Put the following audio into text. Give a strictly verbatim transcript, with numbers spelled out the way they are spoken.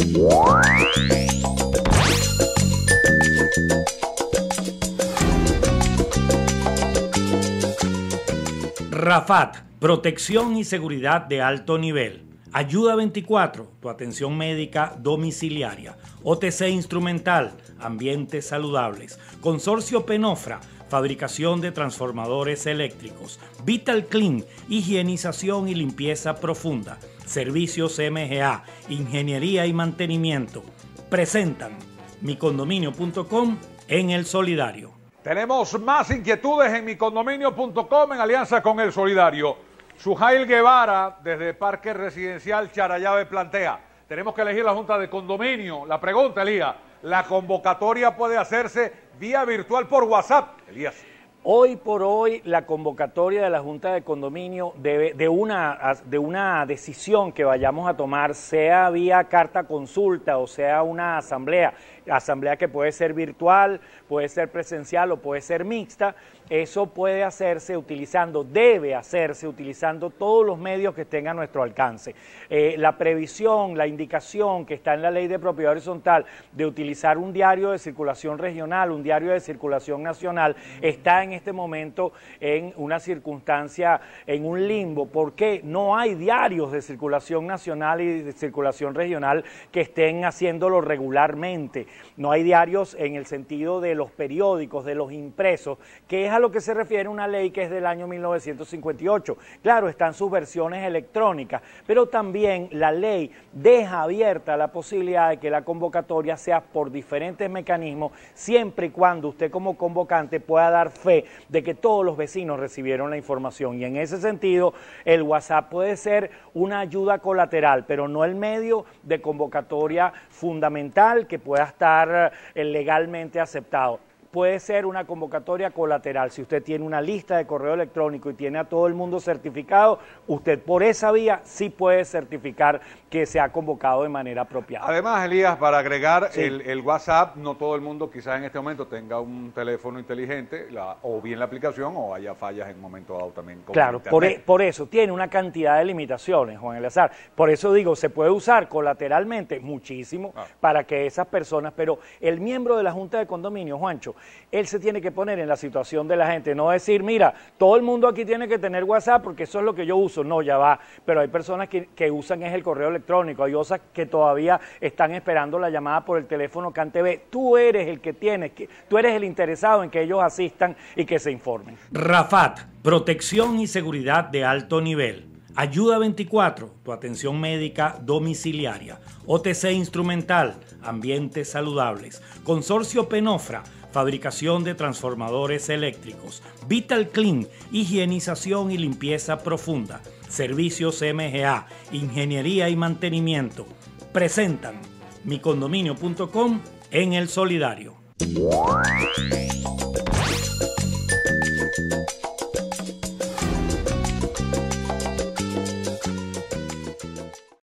Rafat, protección y seguridad de alto nivel. Ayuda veinticuatro, tu atención médica domiciliaria. O T C Instrumental, ambientes saludables. Consorcio Penofra, fabricación de transformadores eléctricos. Vital Clean, higienización y limpieza profunda. Servicios M G A, ingeniería y mantenimiento. Presentan mi condominio punto com en El Solidario. Tenemos más inquietudes en mi condominio punto com en alianza con El Solidario. Sujail Guevara, desde Parque Residencial Charallave, plantea: tenemos que elegir la Junta de Condominio. La pregunta, Elías, ¿la convocatoria puede hacerse vía virtual por WhatsApp? Elías. Hoy por hoy, la convocatoria de la Junta de Condominio debe, de, una, de una decisión que vayamos a tomar, sea vía carta consulta o sea una asamblea, asamblea que puede ser virtual, puede ser presencial o puede ser mixta, eso puede hacerse utilizando, debe hacerse utilizando todos los medios que estén a nuestro alcance. Eh, la previsión, la indicación que está en la Ley de Propiedad Horizontal de utilizar un diario de circulación regional, un diario de circulación nacional, está en este momento en una circunstancia, en un limbo, porque no hay diarios de circulación nacional y de circulación regional que estén haciéndolo regularmente. No hay diarios en el sentido de los periódicos, de los impresos, que es a lo que se refiere una ley que es del año mil novecientos cincuenta y ocho. Claro, están sus versiones electrónicas, pero también la ley deja abierta la posibilidad de que la convocatoria sea por diferentes mecanismos, siempre y cuando usted como convocante pueda dar fe de que todos los vecinos recibieron la información. Y en ese sentido, el WhatsApp puede ser una ayuda colateral, pero no el medio de convocatoria fundamental que pueda estar eh, legalmente aceptado. Puede ser una convocatoria colateral. Si usted tiene una lista de correo electrónico y tiene a todo el mundo certificado, usted por esa vía sí puede certificar que se ha convocado de manera apropiada. Además, Elías, para agregar sí. el, el WhatsApp, no todo el mundo quizás en este momento tenga un teléfono inteligente, la, o bien la aplicación, o haya fallas en un momento dado también. Con claro, por, e, por eso tiene una cantidad de limitaciones, Juan Eleazar. Por eso digo, se puede usar colateralmente muchísimo ah. para que esas personas, pero el miembro de la Junta de Condominio, Juancho, él se tiene que poner en la situación de la gente, no decir, mira, todo el mundo aquí tiene que tener WhatsApp porque eso es lo que yo uso. No, ya va, pero hay personas que, que usan es el correo electrónico, hay otras que todavía están esperando la llamada por el teléfono C A N T V. Tú eres el que tienes, que, tú eres el interesado en que ellos asistan y que se informen. Rafat, protección y seguridad de alto nivel. Ayuda veinticuatro, tu atención médica domiciliaria. O T C Instrumental, ambientes saludables. Consorcio Penofra, fabricación de transformadores eléctricos. Vital Clean, higienización y limpieza profunda. Servicios M G A, ingeniería y mantenimiento. Presentan mi condominio punto com en El Solidario.